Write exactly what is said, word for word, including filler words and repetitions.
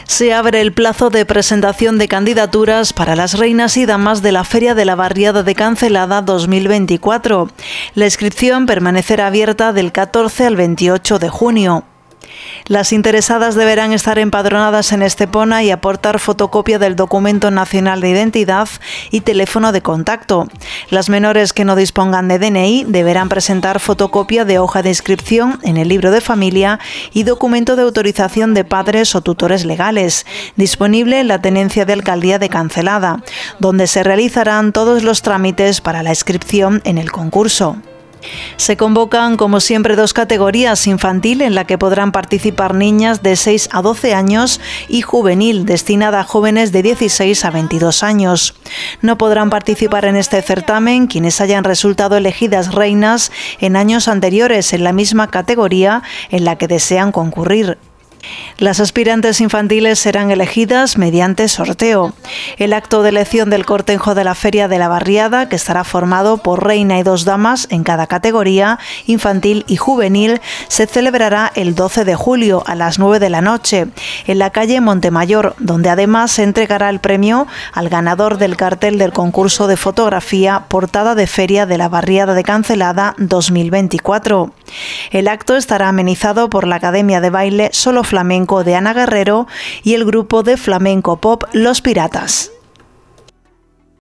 Se abre el plazo de presentación de candidaturas para las reinas y damas de la Feria de la Barriada de Cancelada dos mil veinticuatro. La inscripción permanecerá abierta del catorce al veintiocho de junio. Las interesadas deberán estar empadronadas en Estepona y aportar fotocopia del Documento Nacional de Identidad y teléfono de contacto. Las menores que no dispongan de D N I deberán presentar fotocopia de hoja de inscripción en el libro de familia y documento de autorización de padres o tutores legales, disponible en la Tenencia de Alcaldía de Cancelada, donde se realizarán todos los trámites para la inscripción en el concurso. Se convocan, como siempre, dos categorías: infantil, en la que podrán participar niñas de seis a doce años, y juvenil, destinada a jóvenes de dieciséis a veintidós años. No podrán participar en este certamen quienes hayan resultado elegidas reinas en años anteriores en la misma categoría en la que desean concurrir. Las aspirantes infantiles serán elegidas mediante sorteo. El acto de elección del cortejo de la Feria de la Barriada, que estará formado por reina y dos damas en cada categoría, infantil y juvenil, se celebrará el doce de julio a las nueve de la noche en la calle Montemayor, donde además se entregará el premio al ganador del cartel del concurso de fotografía Portada de Feria de la Barriada de Cancelada dos mil veinticuatro. El acto estará amenizado por la Academia de Baile Solo Flamenco de Ana Guerrero y el grupo de flamenco pop Los Piratas.